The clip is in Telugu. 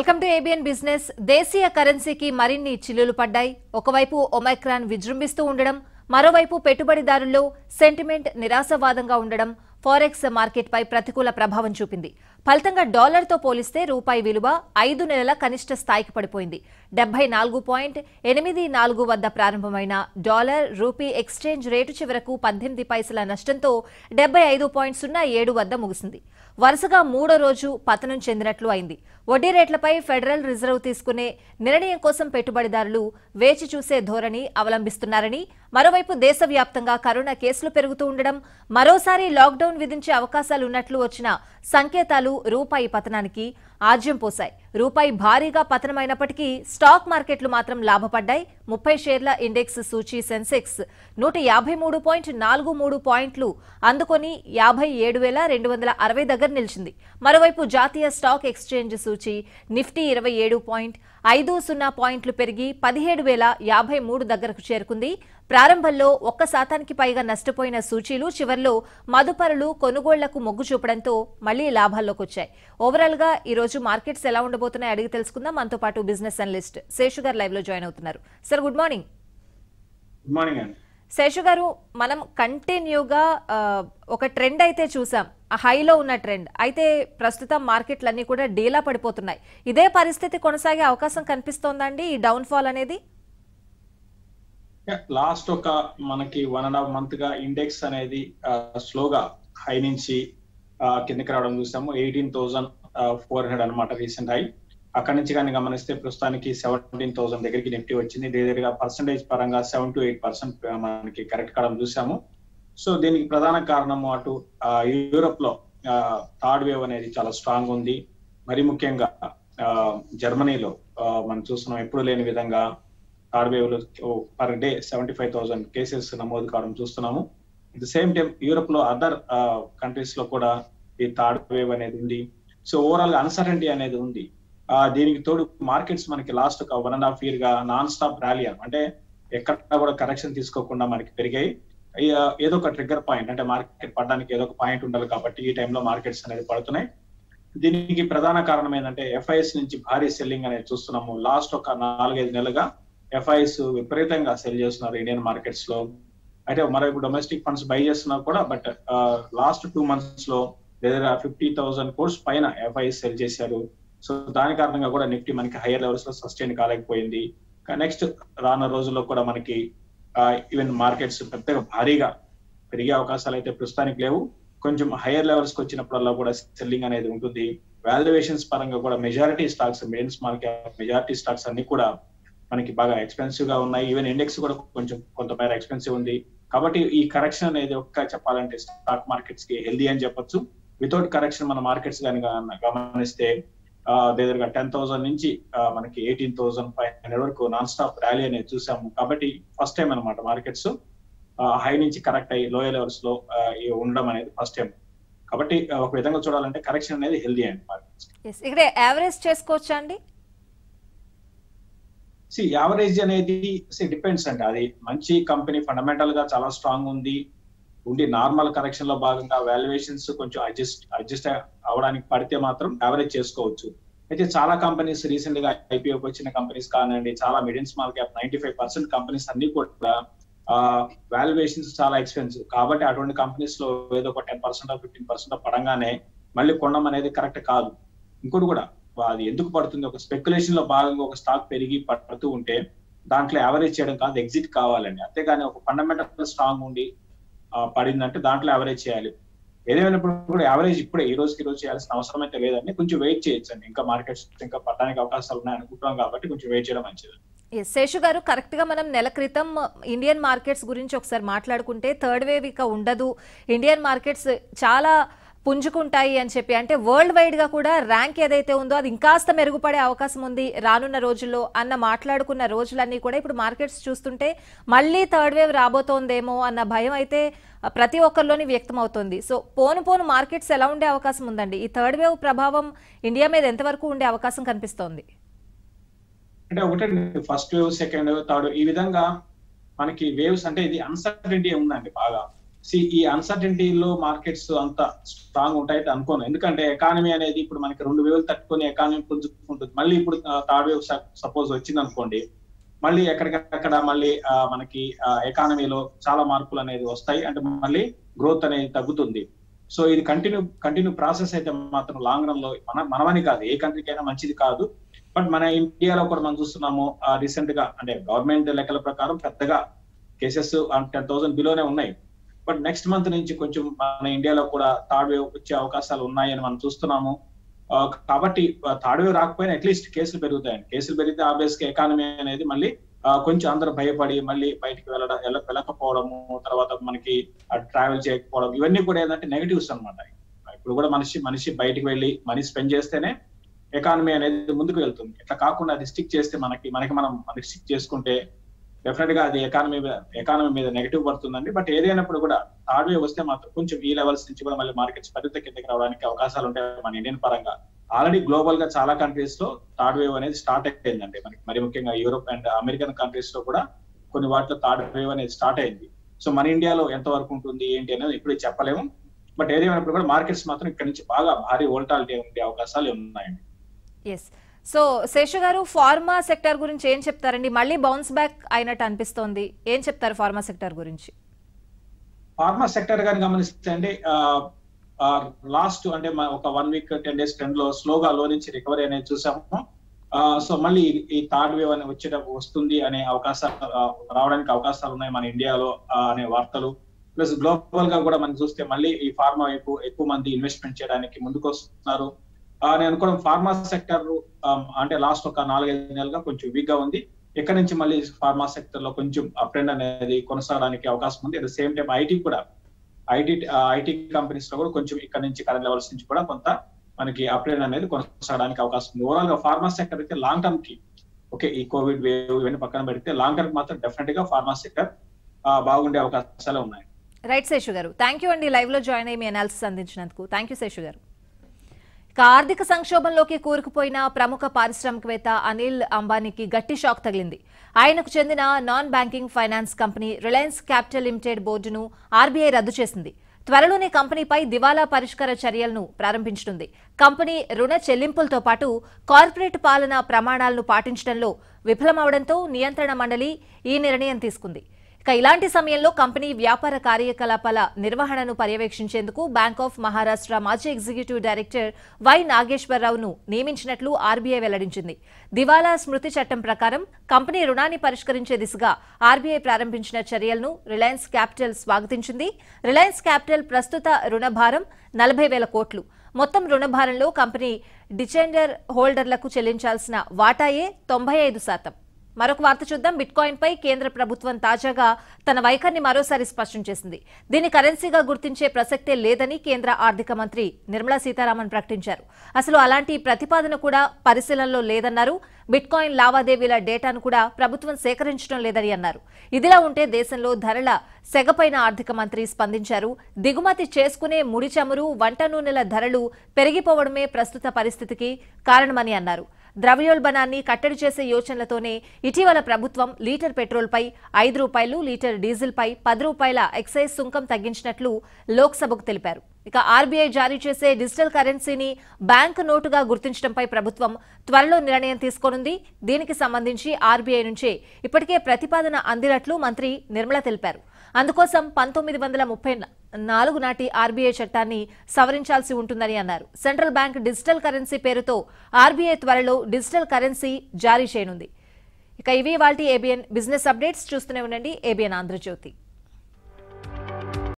Welcome to ABN business. దేశీయ కరెన్సీకి మరిన్ని చిల్లులు పడ్డాయి. ఒకవైపు ఒమైక్రాన్ విజృంభిస్తూ ఉండడం, మరోవైపు పెట్టుబడిదారుల్లో సెంటిమెంట్ నిరాశవాదంగా ఉండడం ఫారెక్స్ మార్కెట్ పై ప్రతికూల ప్రభావం చూపింది. ఫలితంగా డాలర్తో పోలిస్తే రూపాయి విలువ 5 నెలల కనిష్ట స్థాయికి పడిపోయింది. 74.84 వద్ద ప్రారంభమైన డాలర్ రూపీ ఎక్స్చేంజ్ రేటు చివరకు 18 పైసల నష్టంతో 75.07 వద్ద ముగిసింది. వరుసగా మూడో రోజు పతనం చెందినట్లు అయింది. వడ్డీ రేట్లపై ఫెడరల్ రిజర్వ్ తీసుకునే నిర్ణయం కోసం పెట్టుబడిదారులు వేచి చూసే ధోరణి అవలంబిస్తున్నారని, మరోవైపు దేశవ్యాప్తంగా కరోనా కేసులు పెరుగుతూ ఉండడం, మరోసారి లాక్డౌన్ విధించే అవకాశాలున్నట్లు వచ్చిన సంకేతాలు రూపాయి పతనానికి ఆజ్యం పోశాయి. రూపాయి భారీగా పతనమైనప్పటికీ స్టాక్ మార్కెట్లు మాత్రం లాభపడ్డాయి. 30 షేర్ల ఇండెక్స్ సూచీ సెన్సెక్స్ 153.43 పాయింట్లు అందుకొని 57,260 దగ్గర నిలిచింది. మరోవైపు జాతీయ స్టాక్ ఎక్స్చేంజ్ సూచీ నిఫ్టీ 27.50 పాయింట్లు పెరిగి 17,053 దగ్గరకు చేరుకుంది. ప్రారంభంలో 1% పైగా నష్టపోయిన సూచీలు చివర్లో మదుపరులు కొనుగోళ్లకు మొగ్గు చూపడంతో మళ్లీ లాభాల్లోకి వచ్చాయి. ఓవరాల్ గా ఈ రోజు మార్కెట్స్ ఎలా ఉండబోతున్నాయి అడిగి తెలుసుకుందాం. మనతో పాటు బిజినెస్ అనలిస్ట్ శేషు గారు లైవ్ లో జాయిన్ అవుతున్నారు. Sir, good morning. Good morning అండి. శేషు గారు, మనం కంటిన్యూగా ఒక ట్రెండ్ అయితే చూసాం, హైలో ఉన్న ట్రెండ్ అయితే ప్రస్తుతం మార్కెట్లన్నీ కూడా డీలా పడిపోతున్నాయి. ఇదే పరిస్థితి కొనసాగే అవకాశం కనిపిస్తోందండి ఈ డౌన్ ఫాల్ అనేది? లాస్ట్ ఒక మనకి 1.5 month గా ఇండెక్స్ అనేది స్లోగా హై నుంచి కిందకి రావడం చూసాము. 18,400 అనమాట రీసెంట్ హై. అక్కడి నుంచి కానీ గమనిస్తే ప్రస్తుతానికి 17,000 దగ్గరికి నిఫ్టీ వచ్చింది. దగ్గరగా పర్సంటేజ్ పరంగా 7 to 8% మనకి కరెక్ట్ కావడం చూసాము. సో దీనికి ప్రధాన కారణము అటు యూరోప్ లో థర్డ్ వేవ్ అనేది చాలా స్ట్రాంగ్ ఉంది. మరి ముఖ్యంగా జర్మనీలో మనం చూస్తున్నాం, ఎప్పుడు లేని విధంగా థర్డ్ వేవ్ లో పర్ డే 75,000 కేసెస్ నమోదు కావడం చూస్తున్నాము. At the same time Europe లో అదర్ కంట్రీస్ లో కూడా ఈ థర్డ్ వేవ్ అనేది ఉంది. సో ఓవరాల్ గా అన్సర్టనిటీ అనేది ఉంది. దీనికి తోడు మార్కెట్స్ మనకి లాస్ట్ ఒక 1.5 year గా నాన్ స్టాప్ ర్యాలీ, అంటే ఎక్కడ కూడా కరెక్షన్ తీసుకోకుండా మనకి పెరిగాయి. ఏదో ఒక ట్రిగ్గర్ పాయింట్, అంటే మార్కెట్ పడడానికి ఏదో ఒక పాయింట్ ఉండాలి కాబట్టి ఈ టైంలో మార్కెట్స్ అనేది పడుతున్నాయి. దీనికి ప్రధాన కారణం ఏంటంటే ఎఫ్ఐఎస్ నుంచి భారీ సెల్లింగ్ అనేది చూస్తున్నాము. లాస్ట్ ఒక 4-5 నెలలుగా ఎఫ్ఐఎస్ విపరీతంగా సెల్ చేస్తున్నారు ఇండియన్ మార్కెట్స్ లో. అయితే మరొక డొమెస్టిక్ ఫండ్స్ బై చేస్తున్నారు కూడా, బట్ లాస్ట్ 2 months లో దగ్గర 50,000 crores పైన ఎఫ్ఐఎస్ సెల్ చేశారు. సో దాని కారణంగా కూడా నిఫ్టీ మనకి హైయర్ లెవెల్స్ లో సస్టైన్ కాలేకపోయింది. నెక్స్ట్ రానున్న రోజుల్లో కూడా మనకి ఈవెన్ మార్కెట్స్ పెద్దగా భారీగా పెరిగే అవకాశాలు అయితే ప్రస్తుతానికి లేవు. కొంచెం హైయర్ లెవెల్స్ కి వచ్చినప్పుడల్లా కూడా సెల్లింగ్ అనేది ఉంటుంది. వాల్యుయేషన్స్ పరంగా కూడా majority stocks, main small cap majority stocks అన్ని కూడా మనకి బాగా ఎక్స్పెన్సివ్ గా ఉన్నాయి. ఈవెన్ ఇండెక్స్ కూడా కొంచెం కొంతమేర ఎక్స్పెన్సివ్ ఉంది. కాబట్టి ఈ కరెక్షన్ అనేది ఒక్క చెప్పాలంటే స్టాక్ మార్కెట్స్ కి హెల్దీ అని చెప్పొచ్చు. వితౌట్ కరెక్షన్ మన మార్కెట్స్ కానీ గమనిస్తే దగ్గరగా 10,000 నుంచి మనకి 18,500 వరకు నాన్ స్టాప్ ర్యాలీ అనేది చూసాము. కాబట్టి ఫస్ట్ టైం అనమాట మార్కెట్స్ హై నుంచి కరెక్ట్ అయ్యి లోయర్ లెవెల్స్ లో ఉండడం అనేది ఫస్ట్ టైం. కాబట్టి ఒక విధంగా చూడాలంటే కరెక్షన్ అనేది హెల్దీ అండి మార్కెట్స్. ఇక్కడ యావరేజ్ చేసుకోవచ్చా అండి? యావరేజ్ అనేది డిపెండ్స్ అండి. అది మంచి కంపెనీ ఫండమెంటల్ గా చాలా స్ట్రాంగ్ ఉండి నార్మల్ కరెక్షన్ లో భాగంగా వాల్యుయేషన్స్ కొంచెం అడ్జస్ట్ అవడానికి పడితే మాత్రం యావరేజ్ చేసుకోవచ్చు. అయితే చాలా కంపెనీస్ రీసెంట్ గా ఐపీఓకి వచ్చిన కంపెనీస్ కానివ్వండి, చాలా మిడిల్ స్మాల్ క్యాప్ 95% కంపెనీస్ అన్ని కూడా వాల్యుయేషన్స్ చాలా ఎక్స్పెన్సివ్. కాబట్టి అటువంటి కంపెనీస్ లో ఏదో ఒక 10% 15% పడంగానే మళ్ళీ కొనడం అనేది కరెక్ట్ కాదు. ఇంకోటి కూడా అది ఎందుకు పడుతుంది, ఒక స్పెక్యులేషన్ లో భాగంగా ఒక స్టాక్ పెరిగి పడుతూ ఉంటే దాంట్లో యావరేజ్ చేయడం కాదు, ఎగ్జిట్ కావాలండి. అంతేగాని ఒక ఫండమెంటల్ స్ట్రాంగ్ ఉండి పడిందంటే దాంట్లో యావరేజ్ చేయాలి. ఏదేమైనప్పుడు కూడా యావరేజ్ ఇప్పుడే ఈ రోజుకి రోజు చేయాల్సిన అవసరం అయితే లేదండి. కొంచెం వెయిట్ చేయొచ్చండి. ఇంకా మార్కెట్స్ ఇంకా పడడానికి అవకాశాలు ఉన్నాయనుకుంటున్నాం కాబట్టి కొంచెం వెయిట్ చేయడం మంచిది. శేషు గారు, కరెక్ట్ గా మనం నెల క్రితం ఇండియన్ మార్కెట్స్ గురించి ఒకసారి మాట్లాడుకుంటే థర్డ్ వేవ్ ఇక ఉండదు, ఇండియన్ మార్కెట్స్ చాలా పుంజుకుంటాయి అని చెప్పి, అంటే వరల్డ్ వైడ్ గా కూడా ర్యాంక్ ఏదైతే ఉందో అది ఇంకాస్త మెరుగుపడే అవకాశం ఉంది రానున్న రోజుల్లో అన్న మాట్లాడుకున్న రోజులన్నీ కూడా ఇప్పుడు మార్కెట్స్ చూస్తుంటే మళ్ళీ థర్డ్ వేవ్ రాబోతోందేమో అన్న భయం అయితే ప్రతి ఒక్కరిలోని వ్యక్తం అవుతుంది. సో పోను మార్కెట్స్ ఎలా ఉండే అవకాశం ఉందండి? ఈ థర్డ్ వేవ్ ప్రభావం ఇండియా మీద ఎంతవరకు ఉండే అవకాశం కనిపిస్తోంది? అంటే ఒకటే first wave, second wave, third ఈ విధంగా మనకి వేవ్స్ అంటే ఇది అన్సర్టనిటీ ఉందండి బాగా. ఈ అన్సర్టనిటీలో మార్కెట్స్ అంత స్ట్రాంగ్ ఉంటాయి అనుకోను. ఎందుకంటే ఎకానమీ అనేది ఇప్పుడు మనకి 2 వేలు తట్టుకొని ఎకానమీ పుంజుకుంటుంది. మళ్ళీ ఇప్పుడు థర్డ్ వేవ్ సపోజ్ వచ్చింది అనుకోండి, మళ్ళీ ఎక్కడికక్కడ మళ్ళీ మనకి ఎకానమీలో చాలా మార్పులు అనేది వస్తాయి. అంటే మళ్ళీ గ్రోత్ అనేది తగ్గుతుంది. సో ఇది కంటిన్యూ ప్రాసెస్ అయితే మాత్రం లాంగ్ రన్ లో మనమని కాదు, ఏ కంట్రీకైనా మంచిది కాదు. బట్ మన ఇండియాలో కూడా మనం చూస్తున్నాము రీసెంట్ గా, అంటే గవర్నమెంట్ లెక్కల ప్రకారం పెద్దగా కేసెస్ 10,000 బిలోనే ఉన్నాయి. బట్ నెక్స్ట్ మంత్ నుంచి కొంచెం మన ఇండియాలో కూడా థర్డ్ వేవ్ వచ్చే అవకాశాలు ఉన్నాయని మనం చూస్తున్నాము. కాబట్టి థర్డ్ వేవ్ రాకపోయినా అట్లీస్ట్ కేసులు పెరుగుతాయండి. కేసులు పెరిగితే ఆబ్వియస్ గా ఎకానమీ అనేది మళ్ళీ కొంచెం అందరూ భయపడి మళ్ళీ బయటికి వెళ్ళకపోవడము, తర్వాత మనకి ట్రావెల్ చేయకపోవడం, ఇవన్నీ కూడా ఏంటంటే నెగటివ్స్ అనమాట. ఇప్పుడు కూడా మనిషి బయటికి వెళ్ళి మనీ స్పెండ్ చేస్తేనే ఎకానమీ అనేది ముందుకు వెళ్తుంది. ఇట్లా కాకుండా అది స్టిక్ చేస్తే మనకి స్టిక్ చేసుకుంటే డెఫినెట్ గా అది ఎకానమీ మీద నెగటివ్ పడుతుందండి. బట్ ఏదైనప్పుడు కూడా థర్డ్ వేవ్ వస్తే మాత్రం కొంచెం ఈ లెవెల్స్ నుంచి కూడా మళ్ళీ మార్కెట్స్ పరిధి కిందకి రావడానికి అవకాశాలు ఉంటాయి. మన ఇండియన్ పరంగా ఆల్రెడీ గ్లోబల్ గా చాలా కంట్రీస్ లో థర్డ్ వేవ్ అనేది స్టార్ట్ అయిందండి. మనకి మరి ముఖ్యంగా యూరోప్ అండ్ అమెరికన్ కంట్రీస్ లో కూడా కొన్ని వాటిలో థర్డ్ వేవ్ అనేది స్టార్ట్ అయింది. సో మన ఇండియాలో ఎంత వరకు ఉంటుంది ఏంటి అనేది ఇప్పుడు చెప్పలేము. బట్ ఏదేమైనప్పుడు కూడా మార్కెట్స్ మాత్రం ఇక్కడ నుంచి బాగా భారీ వోల్టాలిటీ ఉండే అవకాశాలు ఉన్నాయండి. ఎస్. సో శేషు గారు, ఫార్మా సెక్టర్ గురించి ఏం చెప్తారండి? మళ్ళీ బౌన్స్ బ్యాక్ అయినట్టు అనిపిస్తోంది, ఏం చెప్తారు ఫార్మా సెక్టర్ గురించి? ఫార్మా సెక్టర్ గాని గమనిస్తే అండి, లాస్ట్ అంటే ఒక 1 వీక్ 10 డేస్ ట్రెండ్ లో స్లోగా లో నుంచి రికవరీ అనేది చూసాము. సో మళ్ళీ ఈ థర్డ్ వేవ్ అని వస్తుంది అనే అవకాశాలు రావడానికి అవకాశాలు ఉన్నాయి మన ఇండియాలో అనే వార్తలు. ప్లస్ గ్లోబల్ గా కూడా మనం చూస్తే మళ్ళీ ఈ ఫార్మా వైపు ఎక్కువ మంది ఇన్వెస్ట్మెంట్ చేయడానికి ముందుకు వస్తున్నారు. నేను అనుకోవడం ఫార్మా సెక్టర్ అంటే లాస్ట్ ఒక 4-5 నెలలుగా కొంచెం వీక్ గా ఉంది. ఇక్కడ నుంచి మళ్ళీ ఫార్మా సెక్టర్ లో కొంచెం అప్ ట్రెండ్ అనేది కొనసాగడానికి అవకాశం ఉంది. At the same time IT companies లో కూడా కొంచెం ఇక్కడ నుంచి కరెంట్ లెవెల్స్ నుంచి కూడా కొంత మనకి అప్ ట్రెండ్ అనేది కొనసాగడానికి అవకాశం ఉంది. ఓవరాల్ గా ఫార్మా సెక్టర్ అయితే లాంగ్ టర్మ్ కి ఓకే, ఈ కోవిడ్ వేవ్ ఇవన్నీ పక్కన పెడితే లాంగ్ టర్మ్ మాత్రం డెఫినెట్ గా ఫార్మా సెక్టర్ బాగుండే అవకాశాలు ఉన్నాయి. Right Seshu garu, thank you అండి లైవ్ లో జాయిన్ అయ్యి మీ అనాలిసిస్ అందించినందుకు. Thank you Seshu garu. ఇక ఆర్థిక సంక్షోభంలోకి కూరుకుపోయిన ప్రముఖ పారిశ్రామికవేత్త అనిల్ అంబానీకి గట్టి షాక్ తగిలింది. ఆయనకు చెందిన non banking finance company Reliance Capital Limited బోర్డును ఆర్బీఐ రద్దు చేసింది. త్వరలోనే కంపెనీపై దివాలా పరిష్కార చర్యలను ప్రారంభించనుంది. కంపెనీ రుణ చెల్లింపులతో పాటు కార్పొరేట్ పాలనా ప్రమాణాలను పాటించడంలో విఫలమవడంతో నియంత్రణ మండలి ఈ నిర్ణయం తీసుకుంది. ఇక ఇలాంటి సమయంలో కంపెనీ వ్యాపార కార్యకలాపాల నిర్వహణను పర్యవేక్షించేందుకు బ్యాంక్ ఆఫ్ మహారాష్ట్ర మాజీ ఎగ్జిక్యూటివ్ డైరెక్టర్ వై నాగేశ్వరరావును నియమించినట్లు ఆర్బీఐ వెల్లడించింది. దివాలా స్మృతి చట్టం ప్రకారం కంపెనీ రుణాన్ని పరిష్కరించే దిశగా ఆర్బీఐ ప్రారంభించిన చర్యలను రిలయన్స్ క్యాపిటల్ స్వాగతించింది. రిలయన్స్ క్యాపిటల్ ప్రస్తుత రుణభారం 40,000 కోట్లు. మొత్తం రుణభారంలో కంపెనీ డిచెండర్ హోల్డర్లకు చెల్లించాల్సిన వాటాయే 95%. మరొక వార్త చూద్దాం. బిట్కాయిన్ పై కేంద్ర ప్రభుత్వం తాజాగా తన వైఖరిని మరోసారి స్పష్టం చేసింది. దీన్ని కరెన్సీగా గుర్తించే ప్రసక్తే లేదని కేంద్ర ఆర్థిక మంత్రి నిర్మలా సీతారామన్ ప్రకటించారు. అసలు అలాంటి ప్రతిపాదన కూడా పరిశీలనలో లేదన్నారు. బిట్కాయిన్ లావాదేవీల డేటాను కూడా ప్రభుత్వం సేకరించడం లేదని అన్నారు. ఇదిలా ఉంటే దేశంలో ధరల సెగపైన ఆర్థిక మంత్రి స్పందించారు. దిగుమతి చేసుకునే ముడి చమురు, వంట నూనెల ధరలు పెరిగిపోవడమే ప్రస్తుత పరిస్థితికి కారణమని అన్నారు. ద్రవ్యోల్బణాన్ని కట్టడి చేసే యోచనలతోనే ఇటీవల ప్రభుత్వం లీటర్ పెట్రోల్పై 5 రూపాయలు, లీటర్ డీజిల్పై 10 రూపాయల ఎక్సైజ్ సుంకం తగ్గించినట్లు లోక్సభకు తెలిపారు. ఇక ఆర్బీఐ జారీ చేసే డిజిటల్ కరెన్సీని బ్యాంకు నోటుగా గుర్తించడంపై ప్రభుత్వం త్వరలో నిర్ణయం తీసుకోనుంది. దీనికి సంబంధించి ఆర్బీఐ నుంచే ఇప్పటికే ప్రతిపాదన అందినట్లు మంత్రి నిర్మల తెలిపారు. అందుకోసం 1934 నాటి ఆర్బీఐ చట్టాన్ని సవరించాల్సి ఉంటుందని అన్నారు. సెంట్రల్ బ్యాంక్ డిజిటల్ కరెన్సీ పేరుతో ఆర్బీఐ త్వరలో డిజిటల్ కరెన్సీ జారీ చేయనుంది. ఇక ఇవి ఇవాల్టి ఏబిఎన్ బిజినెస్ అప్డేట్స్. చూస్తూనే ఉండండి ఏబిఎన్ ఆంధ్రజ్యోతి.